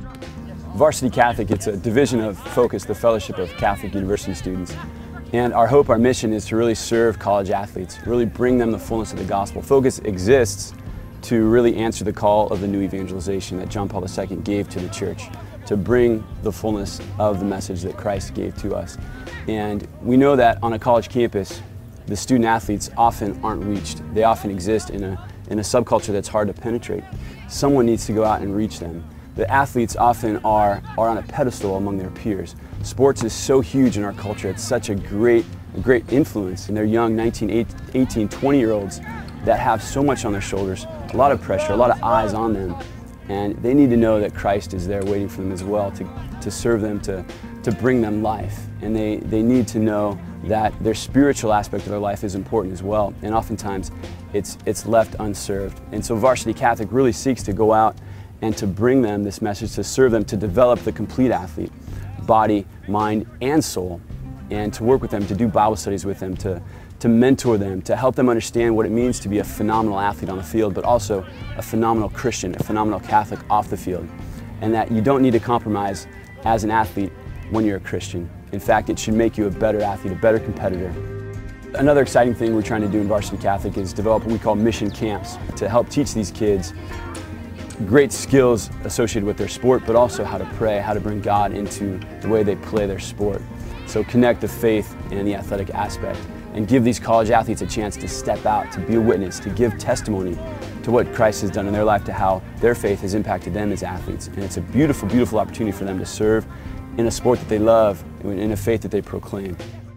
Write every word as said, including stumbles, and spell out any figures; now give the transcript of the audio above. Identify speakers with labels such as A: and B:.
A: Varsity Catholic, it's a division of Focus, the Fellowship of Catholic University Students. And our hope, our mission is to really serve college athletes, really bring them the fullness of the gospel. Focus exists to really answer the call of the new evangelization that John Paul the Second gave to the church, to bring the fullness of the message that Christ gave to us. And we know that on a college campus, the student athletes often aren't reached. They often exist in a, in a subculture that's hard to penetrate. Someone needs to go out and reach them. The athletes often are, are on a pedestal among their peers. Sports is so huge in our culture. It's such a great, a great influence. And they're young nineteen, eighteen, twenty year olds that have so much on their shoulders, a lot of pressure, a lot of eyes on them. And they need to know that Christ is there waiting for them as well to, to serve them, to, to bring them life. And they, they need to know that their spiritual aspect of their life is important as well. And oftentimes it's, it's left unserved. And so Varsity Catholic really seeks to go out and to bring them this message, to serve them, to develop the complete athlete, body, mind, and soul, and to work with them, to do Bible studies with them, to, to mentor them, to help them understand what it means to be a phenomenal athlete on the field, but also a phenomenal Christian, a phenomenal Catholic off the field, and that you don't need to compromise as an athlete when you're a Christian. In fact, it should make you a better athlete, a better competitor. Another exciting thing we're trying to do in Varsity Catholic is develop what we call mission camps to help teach these kids great skills associated with their sport, but also how to pray, how to bring God into the way they play their sport. So connect the faith and the athletic aspect and give these college athletes a chance to step out, to be a witness, to give testimony to what Christ has done in their life, to how their faith has impacted them as athletes. And it's a beautiful, beautiful opportunity for them to serve in a sport that they love, in a faith that they proclaim.